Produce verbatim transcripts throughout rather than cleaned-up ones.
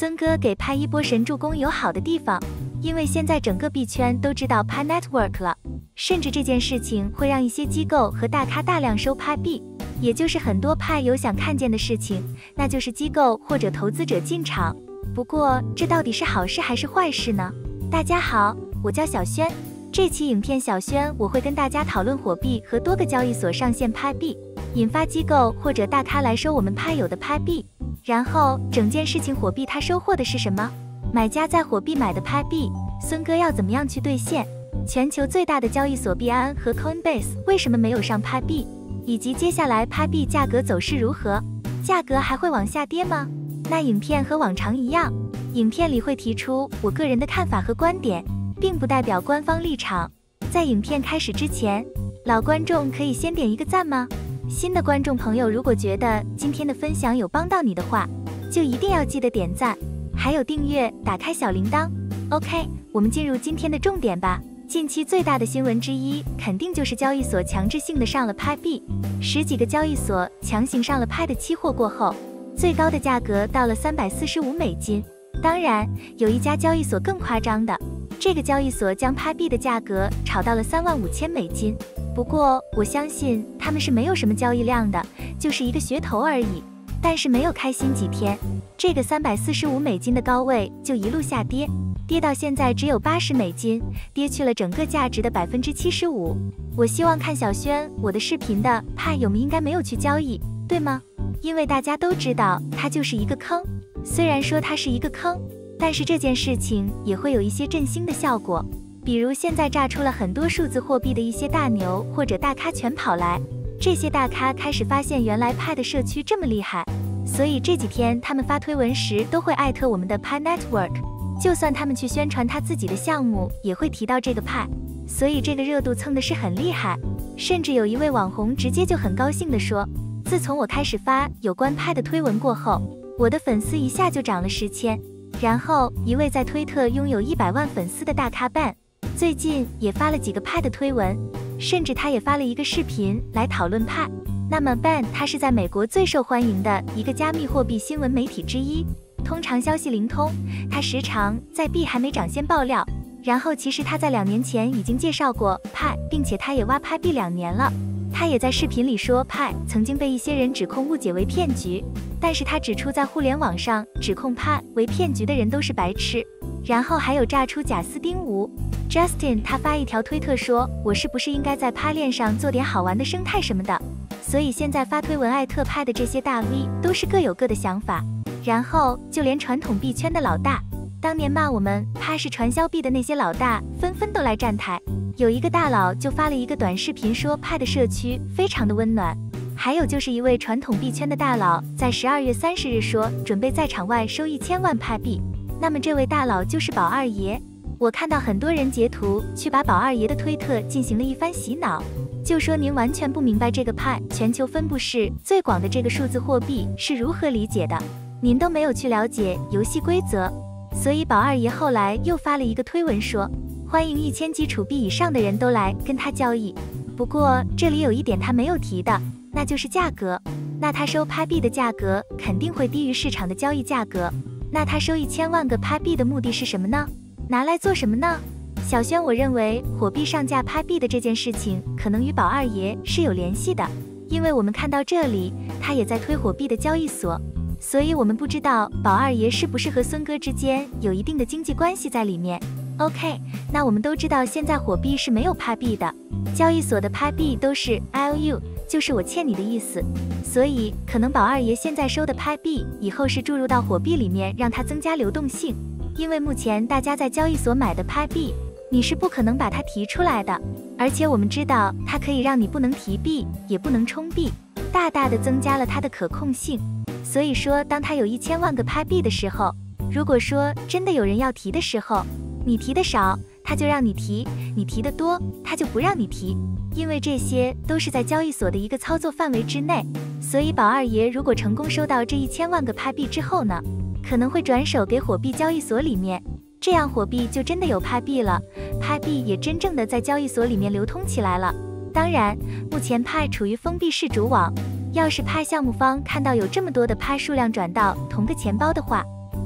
孙哥给派一波神助攻有好的地方，因为现在整个币圈都知道派 Network 了，甚至这件事情会让一些机构和大咖大量收派币，也就是很多派有想看见的事情，那就是机构或者投资者进场。不过这到底是好事还是坏事呢？大家好，我叫小轩，这期影片小轩我会跟大家讨论火币和多个交易所上线派币，引发机构或者大咖来收我们派友的派币。然后整件事情火币它收获的是什么？买家在火币买的派币，孙哥要怎么样去兑现？全球最大的交易所币安和 Coinbase 为什么没有上派币？以及接下来派币价格走势如何？价格还会往下跌吗？那影片和往常一样，影片里会提出我个人的看法和观点，并不代表官方立场。在影片开始之前，老观众可以先点一个赞吗？新的观众朋友如果觉得今天的分享有帮到你的话，就一定要记得点赞，还有订阅，打开小铃铛。OK， 我们进入今天的重点吧。近期最大的新闻之一，肯定就是交易所强制性的上了派币，十几个交易所强行上了派的期货过后，最高的价格到了三百四十五美金。当然，有一家交易所更夸张的，这个交易所将派币的价格炒到了三万五千美金。不过我相信他们是没有什么交易量的，就是一个噱头而已。但是没有开心几天，这个三百四十五美金的高位就一路下跌，跌到现在只有八十美金，跌去了整个价值的百分之七十五。我希望看小轩我的视频的派友们应该没有去交易，对吗？因为大家都知道它就是一个坑。虽然说它是一个坑，但是这件事情也会有一些振兴的效果。比如现在炸出了很多数字货币的一些大牛或者大咖全跑来，这些大咖开始发现原来派的社区这么厉害，所以这几天他们发推文时都会艾特我们的派 Network， 就算他们去宣传他自己的项目也会提到这个派，所以这个热度蹭的是很厉害。甚至有一位网红直接就很高兴地说，自从我开始发有关派的推文过后，我的粉丝一下就涨了十千。然后一位在推特拥有一百万粉丝的大咖 Ben，最近也发了几个派的推文，甚至他也发了一个视频来讨论派。那么 Ben 他是在美国最受欢迎的一个加密货币新闻媒体之一，通常消息灵通，他时常在币还没涨先爆料。然后其实他在两年前已经介绍过派，并且他也挖派币两年了。他也在视频里说派曾经被一些人指控误解为骗局，但是他指出在互联网上指控派为骗局的人都是白痴。然后还有炸出贾斯汀吴 Justin， 他发一条推特说，我是不是应该在趴链上做点好玩的生态什么的。所以现在发推文艾特派的这些大 V 都是各有各的想法。然后就连传统币圈的老大，当年骂我们趴是传销币的那些老大纷纷都来站台。有一个大佬就发了一个短视频说派的社区非常的温暖。还有就是一位传统币圈的大佬在十二月三十日说准备在场外收一千万派币，那么这位大佬就是宝二爷。我看到很多人截图去把宝二爷的推特进行了一番洗脑，就说您完全不明白这个派全球分布式最广的这个数字货币是如何理解的，您都没有去了解游戏规则。所以宝二爷后来又发了一个推文说，欢迎一千基础币以上的人都来跟他交易。不过这里有一点他没有提的，那就是价格。那他收派币的价格肯定会低于市场的交易价格。那他收一千万个派币的目的是什么呢？拿来做什么呢？小轩我认为火币上架派币的这件事情可能与宝二爷是有联系的，因为我们看到这里他也在推火币的交易所，所以我们不知道宝二爷是不是和孙哥之间有一定的经济关系在里面。 OK， 那我们都知道现在火币是没有派币的，交易所的派币都是 I O U， 就是我欠你的意思，所以可能宝二爷现在收的派币以后是注入到火币里面，让它增加流动性。因为目前大家在交易所买的派币，你是不可能把它提出来的，而且我们知道它可以让你不能提币也不能充币，大大的增加了它的可控性。所以说当它有一千万个派币的时候，如果说真的有人要提的时候，你提的少它就让你提，你提的多它就不让你提，因为这些都是在交易所的一个操作范围之内。所以宝二爷如果成功收到这一千万个派币之后呢，可能会转手给火币交易所里面，这样火币就真的有派币了，派币也真正的在交易所里面流通起来了。当然目前派处于封闭式主网，要是派项目方看到有这么多的派数量转到同个钱包的话，他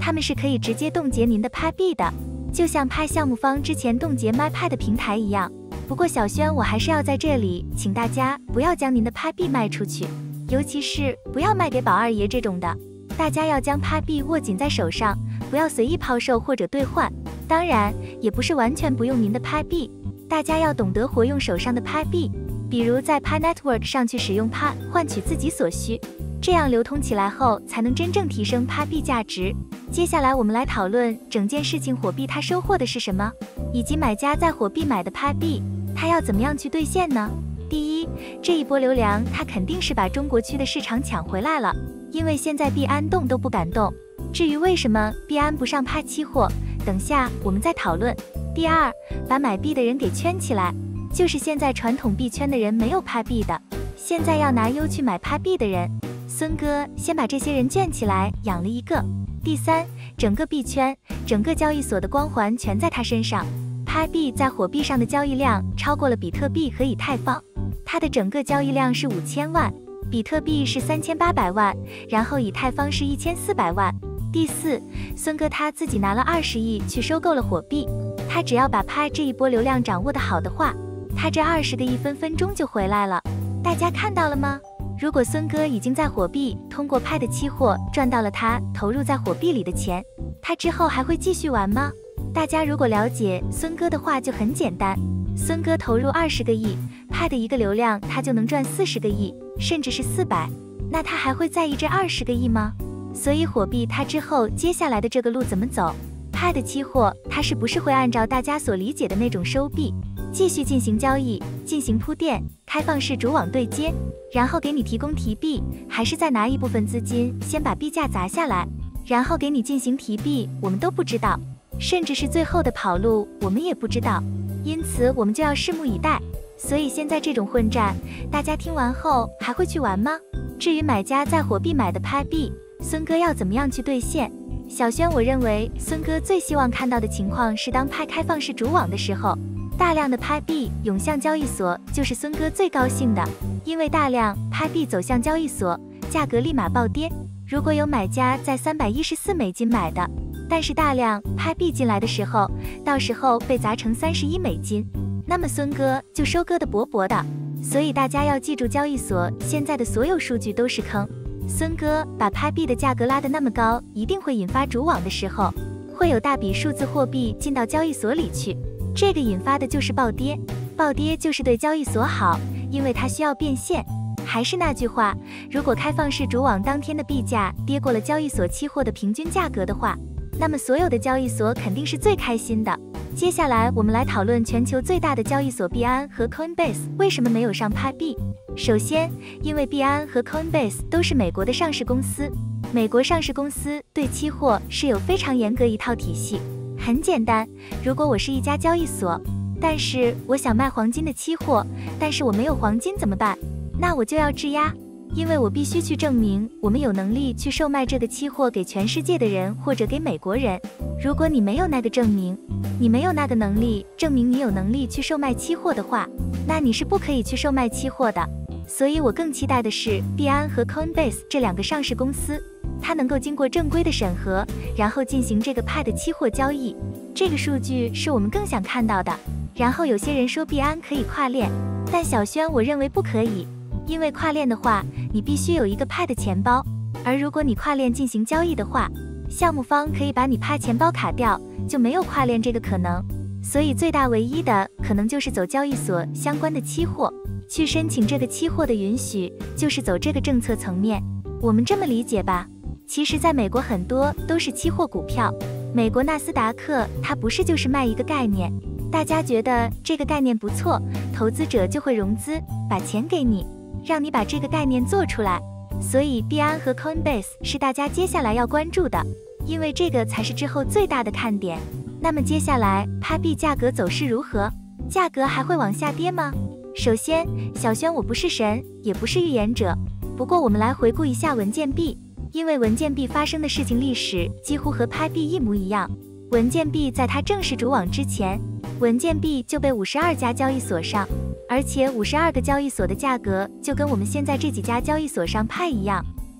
他们是可以直接冻结您的派币的，就像派项目方之前冻结 MyPay 的平台一样。不过小轩，我还是要在这里请大家不要将您的派币卖出去，尤其是不要卖给宝二爷这种的。大家要将派币握紧在手上，不要随意抛售或者兑换。当然，也不是完全不用您的派币，大家要懂得活用手上的派币，比如在 Pi Network 上去使用 Pi 换取自己所需，这样流通起来后才能真正提升派币价值。接下来我们来讨论整件事情，火币它收获的是什么，以及买家在火币买的派币，他要怎么样去兑现呢？第一，这一波流量它肯定是把中国区的市场抢回来了，因为现在币安动都不敢动。至于为什么币安不上派期货，等下我们再讨论。第二，把买币的人给圈起来，就是现在传统币圈的人没有派币的，现在要拿 U 去买派币的人，孙哥先把这些人圈起来，养了一个。第三，整个币圈，整个交易所的光环全在他身上。派币在火币上的交易量超过了比特币和以太坊，它的整个交易量是五千万，比特币是三千八百万，然后以太坊是一千四百万。第四，孙哥他自己拿了二十亿去收购了火币，他只要把派这一波流量掌握得好的话，他这二十个亿分分钟就回来了。大家看到了吗？如果孙哥已经在火币通过派的期货赚到了他投入在火币里的钱，他之后还会继续玩吗？大家如果了解孙哥的话就很简单，孙哥投入二十个亿，派的一个流量他就能赚四十个亿，甚至是四百，那他还会在意这二十个亿吗？所以火币它之后接下来的这个路怎么走？派的期货它是不是会按照大家所理解的那种收币，继续进行交易，进行铺垫，开放式主网对接，然后给你提供提币，还是再拿一部分资金先把币价砸下来，然后给你进行提币？我们都不知道，甚至是最后的跑路我们也不知道，因此我们就要拭目以待。所以现在这种混战，大家听完后还会去玩吗？至于买家在火币买的派币，孙哥要怎么样去兑现？小轩，我认为孙哥最希望看到的情况是，当派开放式主网的时候，大量的派币涌向交易所，就是孙哥最高兴的，因为大量派币走向交易所，价格立马暴跌。如果有买家在三百一十四美金买的，但是大量派币进来的时候，到时候被砸成三十一美金，那么孙哥就收割的薄薄的。所以大家要记住，交易所现在的所有数据都是坑。孙哥把派币的价格拉得那么高，一定会引发主网的时候，会有大笔数字货币进到交易所里去，这个引发的就是暴跌。暴跌就是对交易所好，因为它需要变现。还是那句话，如果开放式主网当天的币价跌过了交易所期货的平均价格的话，那么所有的交易所肯定是最开心的。接下来我们来讨论全球最大的交易所币安和 Coinbase 为什么没有上派币。首先，因为币安和 Coinbase 都是美国的上市公司，美国上市公司对期货是有非常严格一套体系。很简单，如果我是一家交易所，但是我想卖黄金的期货，但是我没有黄金怎么办？那我就要质押，因为我必须去证明我们有能力去售卖这个期货给全世界的人或者给美国人。如果你没有那个证明，你没有那个能力证明你有能力去售卖期货的话，那你是不可以去售卖期货的。所以我更期待的是币安和 Coinbase 这两个上市公司，它能够经过正规的审核，然后进行这个派的期货交易。这个数据是我们更想看到的。然后有些人说币安可以跨链，但小轩我认为不可以，因为跨链的话，你必须有一个派的钱包，而如果你跨链进行交易的话，项目方可以把你派钱包卡掉，就没有跨链这个可能。所以最大唯一的可能就是走交易所相关的期货，去申请这个期货的允许，就是走这个政策层面。我们这么理解吧？其实在美国很多都是期货股票，美国纳斯达克它不是就是卖一个概念，大家觉得这个概念不错，投资者就会融资，把钱给你，让你把这个概念做出来。所以币安和 Coinbase 是大家接下来要关注的，因为这个才是之后最大的看点。那么接下来派币价格走势如何？价格还会往下跌吗？首先，小轩我不是神，也不是预言者，不过我们来回顾一下文件币，因为文件币发生的事情历史几乎和派币一模一样。文件币在它正式主网之前，文件币就被五十二家交易所上，而且五十二个交易所的价格就跟我们现在这几家交易所上派一样。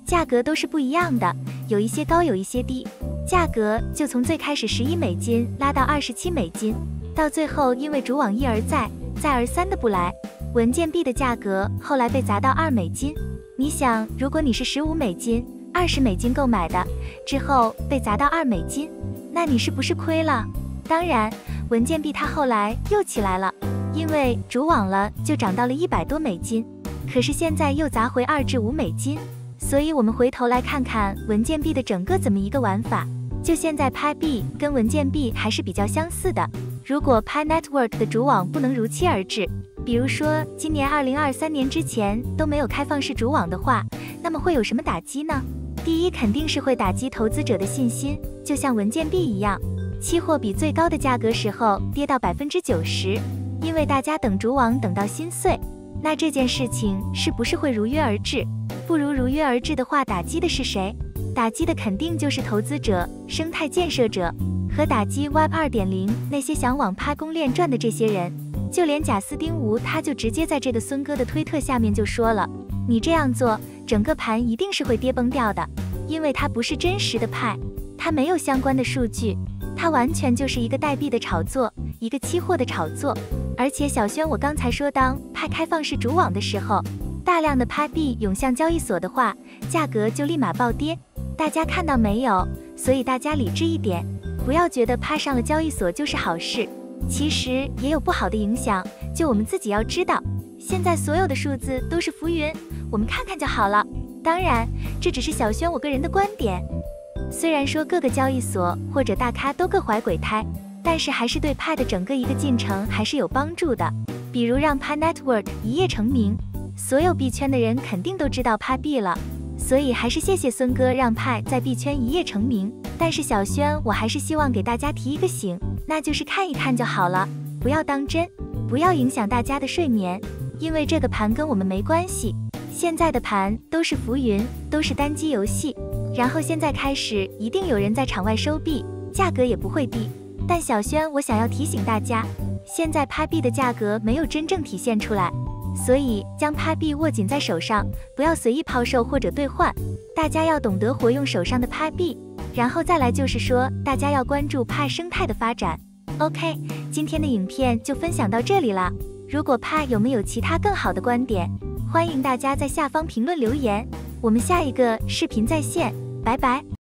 价格都是不一样的，有一些高，有一些低，价格就从最开始十一美金拉到二十七美金，到最后因为主网一而再、再而三的不来，文件币的价格后来被砸到二美金。你想，如果你是十五美金、二十美金购买的，之后被砸到二美金，那你是不是亏了？当然，文件币它后来又起来了，因为主网了就涨到了一百多美金，可是现在又砸回二至五美金。所以我们回头来看看文件币的整个怎么一个玩法。就现在拍币跟文件币还是比较相似的。如果 Pi Network 的主网不能如期而至，比如说今年二零二三年之前都没有开放式主网的话，那么会有什么打击呢？第一，肯定是会打击投资者的信心，就像文件币一样，期货比最高的价格时候跌到百分之九十，因为大家等主网等到心碎。那这件事情是不是会如约而至？不如如约而至的话，打击的是谁？打击的肯定就是投资者、生态建设者和打击 Web 二点零 那些想往趴公链赚的这些人。就连贾斯汀吴他就直接在这个孙哥的推特下面就说了，你这样做，整个盘一定是会跌崩掉的，因为它不是真实的派，它没有相关的数据，它完全就是一个代币的炒作，一个期货的炒作。而且小轩，我刚才说当派开放式主网的时候，大量的派币涌向交易所的话，价格就立马暴跌，大家看到没有？所以大家理智一点，不要觉得派上了交易所就是好事，其实也有不好的影响，就我们自己要知道，现在所有的数字都是浮云，我们看看就好了。当然，这只是小轩我个人的观点，虽然说各个交易所或者大咖都各怀鬼胎，但是还是对派的整个一个进程还是有帮助的。比如让 Pi Network 一夜成名，所有币圈的人肯定都知道派币了，所以还是谢谢孙哥让派在币圈一夜成名。但是小轩，我还是希望给大家提一个醒，那就是看一看就好了，不要当真，不要影响大家的睡眠，因为这个盘跟我们没关系。现在的盘都是浮云，都是单机游戏，然后现在开始一定有人在场外收币，价格也不会低。但小轩，我想要提醒大家，现在拍币的价格没有真正体现出来，所以将拍币握紧在手上，不要随意抛售或者兑换。大家要懂得活用手上的拍币，然后再来就是说，大家要关注派生态的发展。OK， 今天的影片就分享到这里了。如果派有没有其他更好的观点，欢迎大家在下方评论留言。我们下一个视频再见，拜拜。